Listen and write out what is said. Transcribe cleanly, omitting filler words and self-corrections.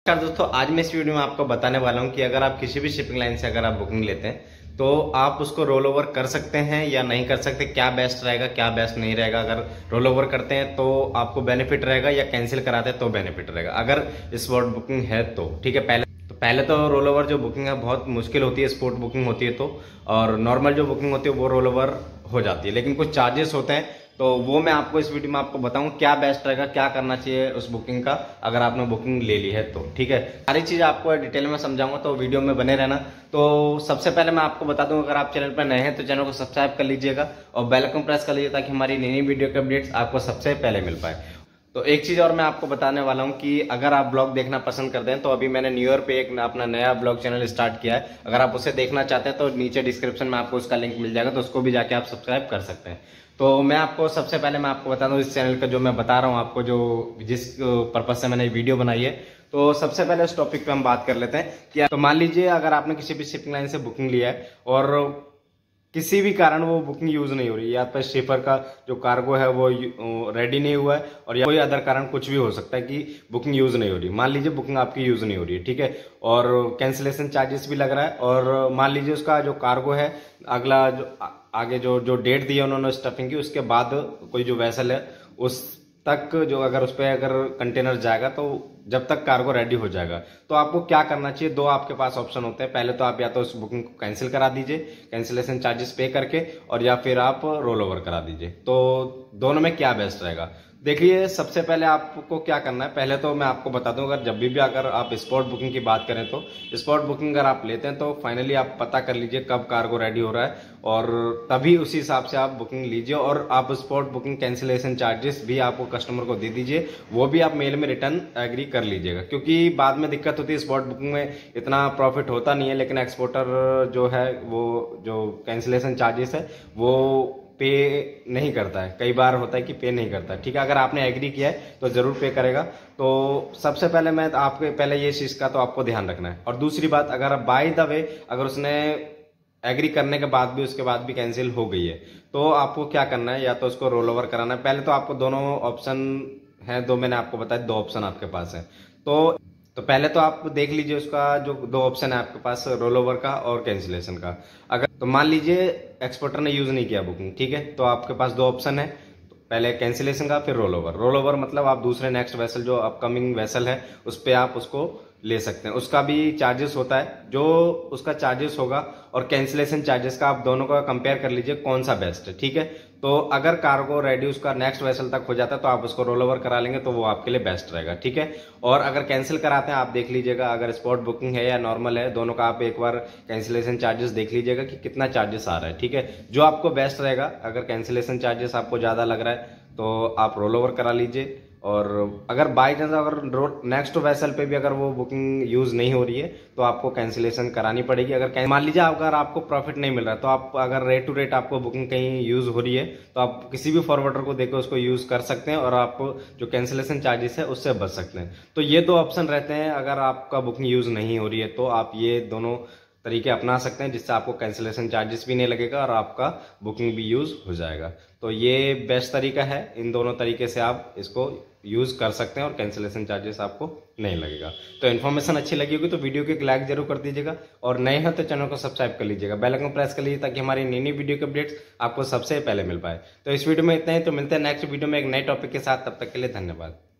नमस्कार दोस्तों, आज मैं इस वीडियो में आपको बताने वाला हूं कि अगर आप किसी भी शिपिंग लाइन से अगर आप बुकिंग लेते हैं तो आप उसको रोल ओवर कर सकते हैं या नहीं कर सकते। क्या बेस्ट रहेगा, क्या बेस्ट नहीं रहेगा। अगर रोल ओवर करते हैं तो आपको बेनिफिट रहेगा या कैंसिल कराते हैं तो बेनिफिट रहेगा। अगर स्पॉट बुकिंग है तो ठीक है। पहले तो रोल ओवर जो बुकिंग है बहुत मुश्किल होती है, स्पॉट बुकिंग होती है तो, और नॉर्मल जो बुकिंग होती है वो रोल ओवर हो जाती है, लेकिन कुछ चार्जेस होते हैं। तो वो मैं आपको इस वीडियो में आपको बताऊं क्या बेस्ट रहेगा, क्या करना चाहिए उस बुकिंग का अगर आपने बुकिंग ले ली है तो। ठीक है, सारी चीज आपको डिटेल में समझाऊंगा, तो वीडियो में बने रहना। तो सबसे पहले मैं आपको बता दूं, अगर आप चैनल पर नए हैं तो चैनल को सब्सक्राइब कर लीजिएगा और बेल आइकन प्रेस कर लीजिए ताकि हमारी नई नई वीडियो के अपडेट्स आपको सबसे पहले मिल पाए। तो एक चीज और मैं आपको बताने वाला हूं कि अगर आप ब्लॉग देखना पसंद करते हैं तो अभी मैंने न्यू ईयर पे एक अपना नया ब्लॉग चैनल स्टार्ट किया है। अगर आप उसे देखना चाहते हैं तो नीचे डिस्क्रिप्शन में आपको उसका लिंक मिल जाएगा, तो उसको भी जाके आप सब्सक्राइब कर सकते हैं। तो मैं आपको सबसे पहले मैं आपको बता दूं इस चैनल का जो मैं बता रहा हूं आपको, जो जिस पर्पज से मैंने वीडियो बनाई है। तो सबसे पहले इस टॉपिक पे हम बात कर लेते हैं कि तो मान लीजिए अगर आपने किसी भी शिपिंग लाइन से बुकिंग लिया है और किसी भी कारण वो बुकिंग यूज नहीं हो रही है, या फिर शिपर का जो कार्गो है वो रेडी नहीं हुआ है, और या कोई अदर कारण कुछ भी हो सकता है कि बुकिंग यूज नहीं हो रही। मान लीजिए बुकिंग आपकी यूज नहीं हो रही है, ठीक है, और कैंसिलेशन चार्जेस भी लग रहा है, और मान लीजिए उसका जो कार्गो है अगला जो आगे जो जो डेट दी है उन्होंने स्टफिंग की, उसके बाद कोई जो वेसल है उस तक जो अगर उस पर अगर कंटेनर जाएगा तो जब तक कार्गो रेडी हो जाएगा, तो आपको क्या करना चाहिए। दो आपके पास ऑप्शन होते हैं। पहले तो आप या तो उस बुकिंग को कैंसिल करा दीजिए कैंसिलेशन चार्जेस पे करके, और या फिर आप रोल ओवर करा दीजिए। तो दोनों में क्या बेस्ट रहेगा, देखिए। सबसे पहले आपको क्या करना है, पहले तो मैं आपको बता दूं, अगर जब भी अगर आप स्पॉट बुकिंग की बात करें तो स्पॉट बुकिंग अगर आप लेते हैं तो फाइनली आप पता कर लीजिए कब कार्गो रेडी हो रहा है, और तभी उसी हिसाब से आप बुकिंग लीजिए। और आप स्पॉट बुकिंग कैंसिलेशन चार्जेस भी आपको कस्टमर को दे दीजिए, वो भी आप मेल में रिटर्न एग्री कर लीजिएगा, क्योंकि बाद में दिक्कत होती है। स्पॉट बुकिंग में इतना प्रॉफिट होता नहीं है, लेकिन एक्सपोर्टर जो है वो जो कैंसिलेशन चार्जेस है वो पे नहीं करता है। कई बार होता है कि पे नहीं करता है, ठीक है। अगर आपने एग्री किया है तो जरूर पे करेगा। तो सबसे पहले मैं आपके पहले ये चीज का तो आपको ध्यान रखना है। और दूसरी बात, अगर बाय द वे अगर उसने एग्री करने के बाद भी उसके बाद भी कैंसिल हो गई है तो आपको क्या करना है, या तो उसको रोल ओवर कराना है। पहले तो आपको दोनों ऑप्शन है, दो मैंने आपको बताया, दो ऑप्शन आपके पास है। तो पहले तो आप देख लीजिए उसका जो दो ऑप्शन है आपके पास, रोल ओवर का और कैंसिलेशन का। अगर तो मान लीजिए एक्सपोर्टर ने यूज नहीं किया बुकिंग, ठीक है, तो आपके पास दो ऑप्शन है, पहले कैंसिलेशन का फिर रोल ओवर। रोल ओवर मतलब आप दूसरे नेक्स्ट वेसल जो अपकमिंग वेसल है उस पर आप उसको ले सकते हैं। उसका भी चार्जेस होता है, जो उसका चार्जेस होगा और कैंसिलेशन चार्जेस का आप दोनों का कंपेयर कर लीजिए कौन सा बेस्ट है, ठीक है। तो अगर कार्गो रेडी उसका नेक्स्ट वेसल तक हो जाता है तो आप उसको रोल ओवर करा लेंगे तो वो आपके लिए बेस्ट रहेगा, ठीक है। और अगर कैंसिल कराते हैं आप देख लीजिएगा, अगर स्पॉट बुकिंग है या नॉर्मल है, दोनों का आप एक बार कैंसिलेशन चार्जेस देख लीजिएगा कि कितना चार्जेस आ रहा है, ठीक है। जो आपको बेस्ट रहेगा, अगर कैंसिलेशन चार्जेस आपको ज्यादा लग रहा है तो आप रोल ओवर करा लीजिए। और अगर बाई चांस अगर नेक्स्ट वेसल पे भी अगर वो बुकिंग यूज नहीं हो रही है तो आपको कैंसिलेशन करानी पड़ेगी। अगर मान लीजिए अगर आपको प्रॉफिट नहीं मिल रहा है तो आप अगर रेट टू रेट आपको बुकिंग कहीं यूज हो रही है तो आप किसी भी फॉरवर्डर को देकर उसको यूज कर सकते हैं, और आप जो कैंसिलेशन चार्जेस है उससे बच सकते हैं। तो ये दो ऑप्शन रहते हैं। अगर आपका बुकिंग यूज नहीं हो रही है तो आप ये दोनों तरीके अपना सकते हैं, जिससे आपको कैंसिलेशन चार्जेस भी नहीं लगेगा और आपका बुकिंग भी यूज हो जाएगा। तो ये बेस्ट तरीका है। इन दोनों तरीके से आप इसको यूज कर सकते हैं और कैंसिलेशन चार्जेस आपको नहीं लगेगा। तो इन्फॉर्मेशन अच्छी लगी होगी तो वीडियो को एक लाइक जरूर कर दीजिएगा, और नए हैं तो चैनल को सब्सक्राइब कर लीजिएगा, बेल आइकन प्रेस कर लीजिए ताकि हमारी नई नई वीडियो के अपडेट्स आपको सबसे पहले मिल पाए। तो इस वीडियो में इतना ही, तो मिलते हैं नेक्स्ट वीडियो में एक नए टॉपिक के साथ। तब तक के लिए धन्यवाद।